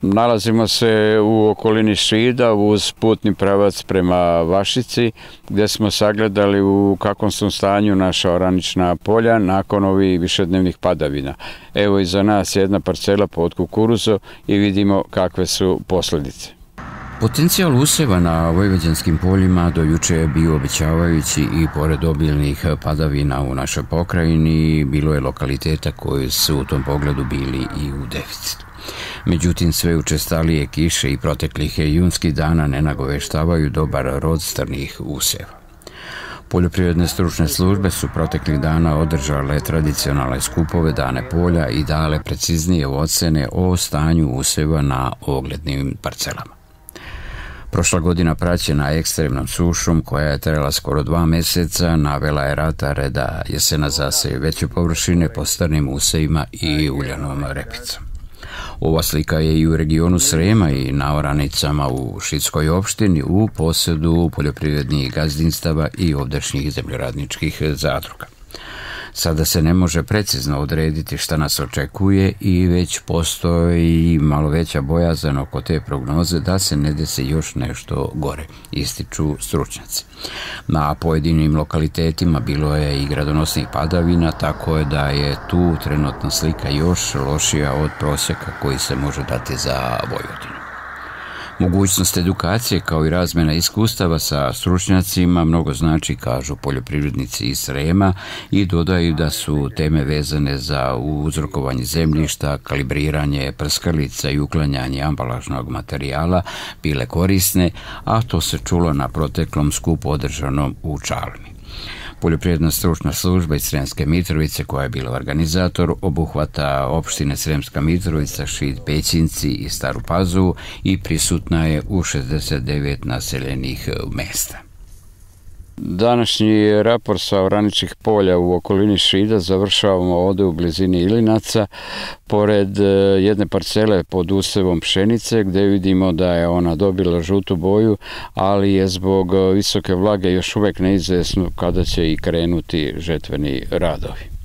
Nalazimo se u okolini Šida uz putni pravac prema Vašici, gdje smo sagledali u kakvom su stanju naša oranična polja nakon ovih višednevnih padavina. Evo iza nas jedna parcela pod kukuruzom i vidimo kakve su posljedice. Potencijal useva na vojvođanskim poljima do juče je bio obećavajući i pored obilnih padavina u našoj pokrajini bilo je lokaliteta koji su u tom pogledu bili i u deficitu. Međutim, sve učestalije kiše i proteklih junskih dana ne nagoveštavaju dobar rod strnih useva. Poljoprivredne stručne službe su proteklih dana održale tradicionalne skupove Dane polja i dale preciznije ocene o stanju useva na oglednim parcelama. Prošla godina praćena ekstremnom sušom koja je trajala skoro 2 mjeseca navela je ratare da jesena zaseje veće površine po strnim usevima i uljanom repicom. Ova slika je i u regionu Srema i na oranicama u Šidskoj opštini u posjedu poljoprivrednih gazdinstava i ovdašnjih zemljoradničkih zadruga. Sada se ne može precizno odrediti šta nas očekuje i već postoji malo veća bojazan oko te prognoze da se ne desi još nešto gore, ističu stručnjaci. Na pojedinim lokalitetima bilo je i gradonosnih padavina, tako je da je tu trenutna slika još lošija od prosjeka koji se može dati za Vojvodinu. Mogućnost edukacije kao i razmjena iskustava sa stručnjacima mnogo znači, kažu poljoprivrednici iz Srema, i dodaju da su teme vezane za uzrokovanje zemljišta, kalibriranje prskalica i uklanjanje ambalažnog materijala bile korisne, a to se čulo na proteklom skupu održanom u Čalmi. Poljoprivredna stručna služba iz Sremske Mitrovice, koja je bila organizator, obuhvata opštine Sremska Mitrovica, Šid, Pećinci i Staru Pazovu i prisutna je u 69 naseljenih mjesta. Današnji raport sa oraničnih polja u okolini Šida završavamo ovdje u blizini Ilinaca, pored jedne parcele pod usevom pšenice, gdje vidimo da je ona dobila žutu boju, ali je zbog visoke vlage još uvijek neizvjesno kada će i krenuti žetveni radovi.